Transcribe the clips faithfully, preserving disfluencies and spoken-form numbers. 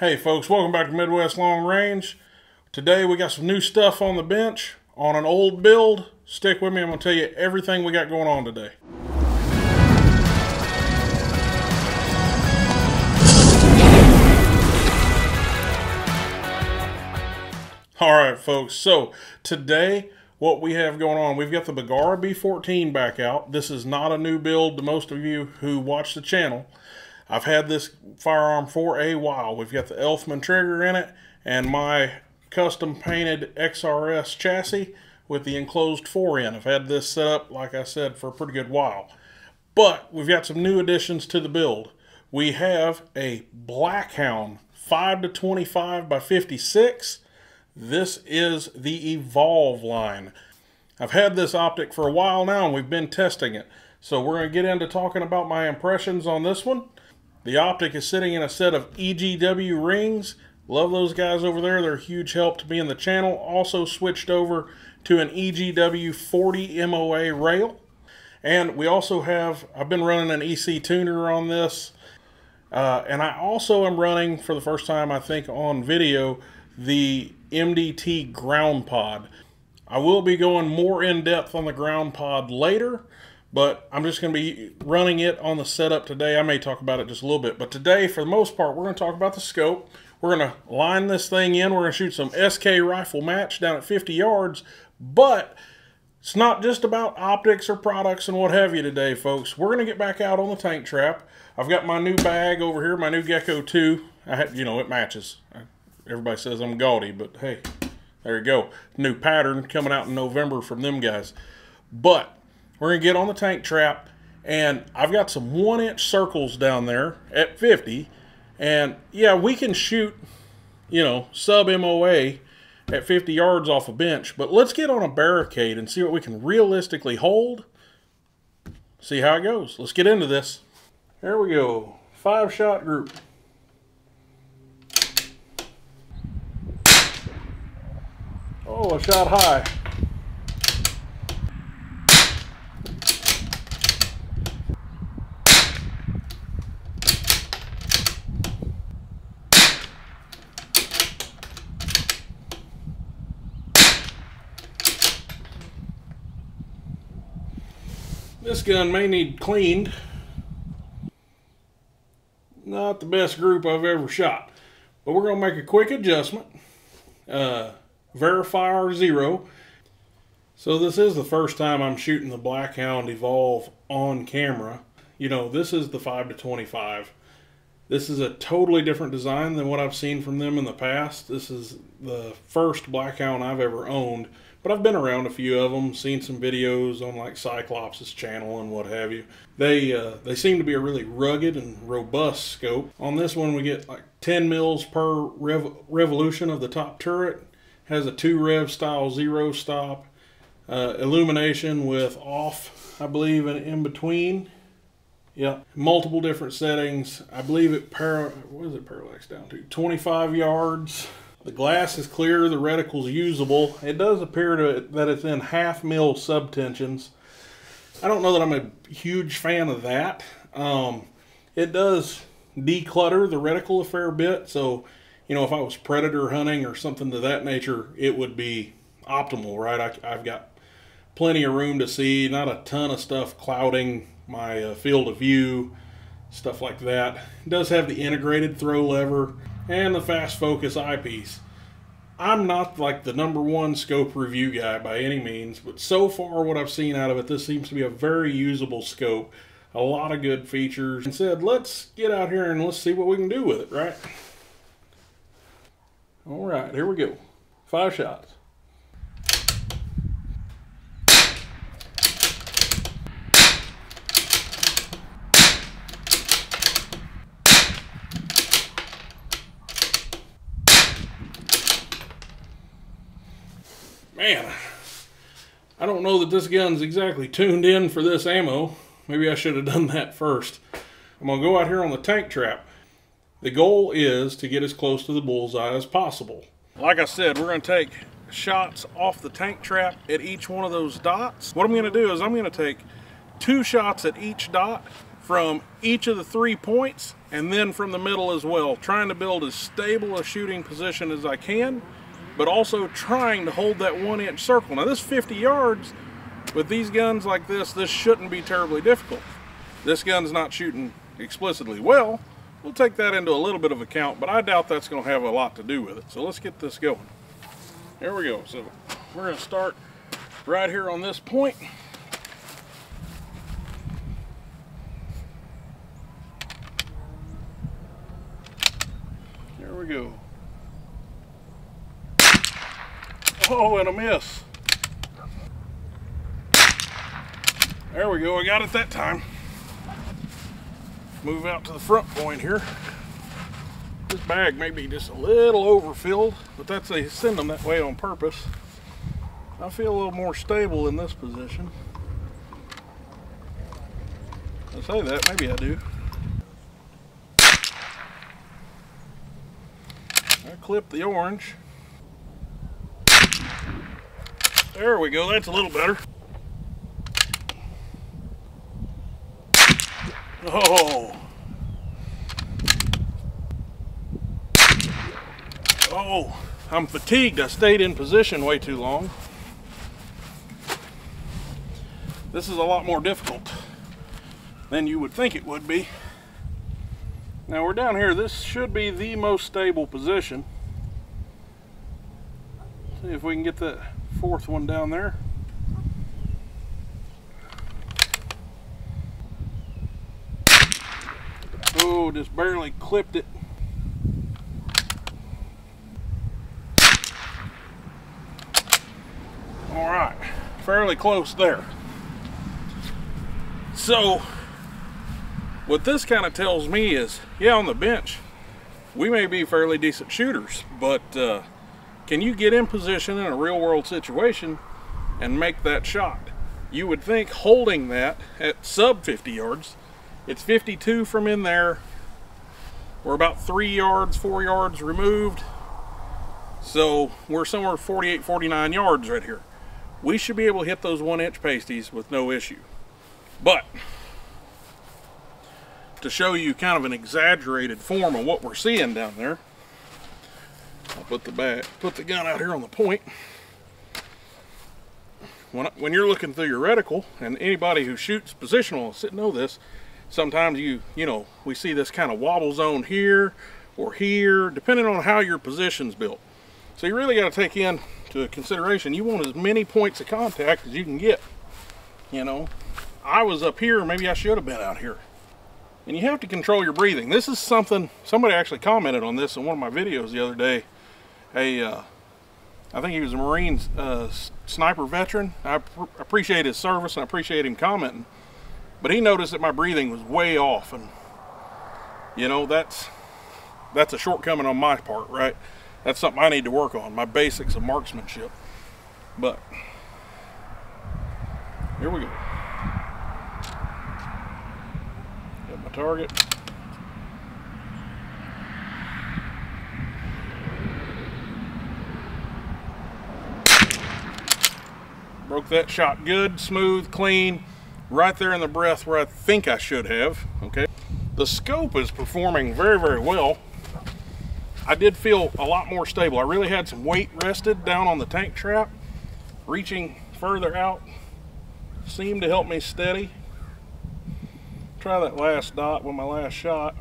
Hey folks, welcome back to Midwest Long Range. Today we got some new stuff on the bench on an old build. Stick with me, I'm going to tell you everything we got going on today. Alright folks, so today what we have going on, we've got the Bergara B fourteen back out. This is not a new build to most of you who watch the channel. I've had this firearm for a while. We've got the Elfman trigger in it and my custom painted X R S chassis with the enclosed forend. I've had this set up, like I said, for a pretty good while. But we've got some new additions to the build. We have a Blackhound five to twenty-five by fifty-six. This is the Evolve line. I've had this optic for a while now and we've been testing it. So we're going to get into talking about my impressions on this one. The optic is sitting in a set of E G W rings. Love those guys over there. They're a huge help to me in the channel. Also switched over to an E G W forty M O A rail. And we also have, I've been running an E C tuner on this. Uh, and I also am running, for the first time I think on video, the M D T ground pod. I will be going more in depth on the ground pod later, but I'm just going to be running it on the setup today. I may talk about it just a little bit, but today, for the most part, we're going to talk about the scope. We're going to line this thing in. We're going to shoot some S K rifle match down at fifty yards, but it's not just about optics or products and what have you today, folks. We're going to get back out on the tank trap. I've got my new bag over here, my new Gecko two. I had, you know, it matches. Everybody says I'm gaudy, but hey, there you go. New pattern coming out in November from them guys. But we're going to get on the tank trap, and I've got some one inch circles down there at fifty. And yeah, we can shoot, you know, sub M O A at fifty yards off a bench, but let's get on a barricade and see what we can realistically hold. See how it goes. Let's get into this. Here we go. Five shot group. Oh, a shot high. This gun may need cleaned. Not the best group I've ever shot, but we're going to make a quick adjustment. Uh, Verifier zero. So this is the first time I'm shooting the Blackhound Evolve on camera. You know, this is the five to twenty-five. This is a totally different design than what I've seen from them in the past. This is the first Blackhound I've ever owned, but I've been around a few of them, seen some videos on like Cyclops' channel and what have you. They uh, they seem to be a really rugged and robust scope. On this one we get like ten mils per rev revolution of the top turret. Has a two rev style zero stop. Uh, illumination with off, I believe, and in between. Yeah, multiple different settings. I believe it para what is it parallax down to? twenty-five yards. The glass is clear, the reticle's usable. It does appear to that it's in half mil subtensions. I don't know that I'm a huge fan of that. Um, it does declutter the reticle a fair bit, so you know, if I was predator hunting or something to that nature, it would be optimal, right? I, I've got plenty of room to see, not a ton of stuff clouding my uh, field of view, stuff like that. It does have the integrated throw lever and the fast focus eyepiece. I'm not like the number one scope review guy by any means, but so far what I've seen out of it, this seems to be a very usable scope. A lot of good features. And said, let's get out here and let's see what we can do with it, right? All right, here we go. Five shots. Man, I don't know that this gun's exactly tuned in for this ammo. Maybe I should have done that first. I'm going to go out here on the tank trap. The goal is to get as close to the bullseye as possible. Like I said, we're going to take shots off the tank trap at each one of those dots. What I'm going to do is I'm going to take two shots at each dot from each of the three points and then from the middle as well, trying to build as stable a shooting position as I can, but also trying to hold that one inch circle. Now this fifty yards, with these guns like this, this shouldn't be terribly difficult. This gun's not shooting explicitly well. We'll take that into a little bit of account, but I doubt that's going to have a lot to do with it. So let's get this going. There we go. So we're going to start right here on this point. There we go. Oh, and a miss. There we go, I got it that time. Move out to the front point here. This bag may be just a little overfilled, but that's, they send them that way on purpose. I feel a little more stable in this position. I say that, maybe I do. I clipped the orange. There we go, that's a little better. Oh. Oh, I'm fatigued. I stayed in position way too long. This is a lot more difficult than you would think it would be. Now we're down here. This should be the most stable position. See if we can get that fourth one down there. Oh, just barely clipped it. All right, fairly close there. So, what this kind of tells me is, yeah, on the bench, we may be fairly decent shooters, but uh, can you get in position in a real world situation and make that shot? You would think holding that at sub fifty yards, it's fifty-two from in there. We're about three yards, four yards removed. So we're somewhere forty-eight, forty-nine yards right here. We should be able to hit those one inch pasties with no issue. But to show you kind of an exaggerated form of what we're seeing down there, I'll put the bag, put the gun out here on the point. When, when you're looking through your reticle, and anybody who shoots positional will know this, sometimes you, you know, we see this kind of wobble zone here or here, depending on how your position's built. So you really got to take into consideration, you want as many points of contact as you can get. You know, I was up here, maybe I should have been out here. And you have to control your breathing. This is something, somebody actually commented on this in one of my videos the other day. A, uh, I think he was a Marine uh, sniper veteran. I pr appreciate his service and I appreciate him commenting. But he noticed that my breathing was way off, and you know, that's that's a shortcoming on my part, right? That's something I need to work on, my basics of marksmanship. But here we go. Got my target. Broke that shot good, smooth, clean. Right there in the breath where I think I should have, okay? The scope is performing very, very well. I did feel a lot more stable. I really had some weight rested down on the tank trap. Reaching further out seemed to help me steady. Try that last dot with my last shot.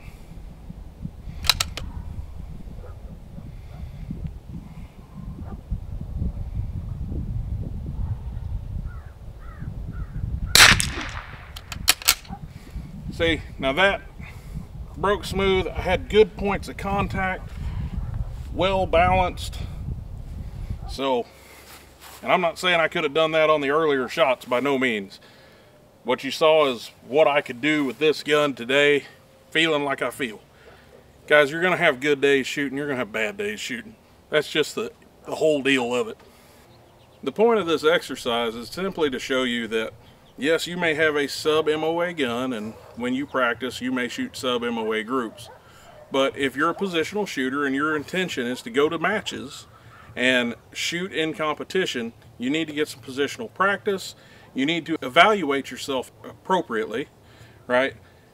See, now that broke smooth. I had good points of contact, well balanced. So, and I'm not saying I could have done that on the earlier shots, by no means. What you saw is what I could do with this gun today, feeling like I feel. Guys, you're gonna have good days shooting, you're gonna have bad days shooting. That's just the, the whole deal of it. The point of this exercise is simply to show you that yes, you may have a sub M O A gun, and when you practice, you may shoot sub M O A groups. But if you're a positional shooter and your intention is to go to matches and shoot in competition, you need to get some positional practice. You need to evaluate yourself appropriately, right?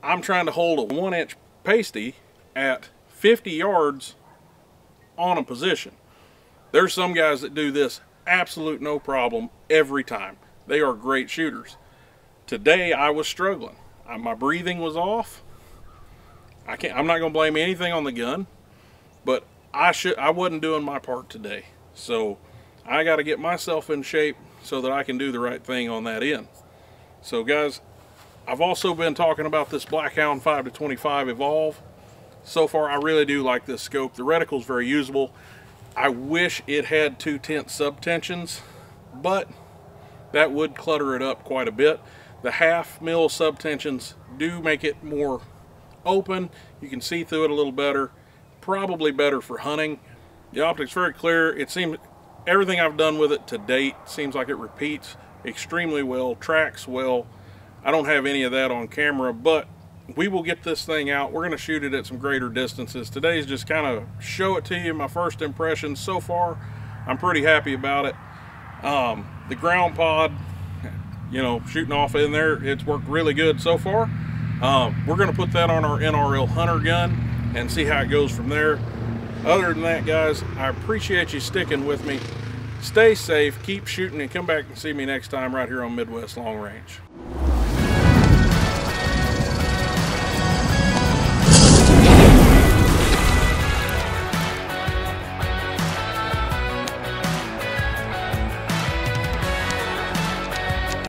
I'm trying to hold a one inch pasty at fifty yards on a position. There's some guys that do this absolute no problem every time. They are great shooters. Today I was struggling. I, my breathing was off. I can't, I'm not going to blame anything on the gun, but I should I wasn't doing my part today. So I got to get myself in shape so that I can do the right thing on that end. So guys, I've also been talking about this Blackhound five to twenty-five Evolve. So far I really do like this scope. The reticle is very usable. I wish it had two tenth subtensions, but that would clutter it up quite a bit. The half mil subtensions do make it more open. You can see through it a little better. Probably better for hunting. The optics very clear. It seems everything I've done with it to date seems like it repeats extremely well, tracks well. I don't have any of that on camera, but we will get this thing out. We're going to shoot it at some greater distances. Today's just kind of show it to you, my first impressions so far. I'm pretty happy about it. Um, the ground pod, you know, shooting off in there, it's worked really good so far. Um, we're going to put that on our N R L Hunter gun and see how it goes from there. Other than that, guys, I appreciate you sticking with me. Stay safe, keep shooting, and come back and see me next time right here on Midwest Long Range.